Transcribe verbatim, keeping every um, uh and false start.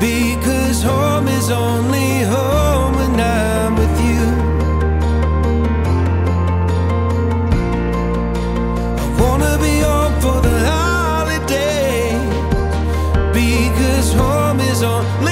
because home is only home when I'm with you. I wanna be home for the holidays, because home is only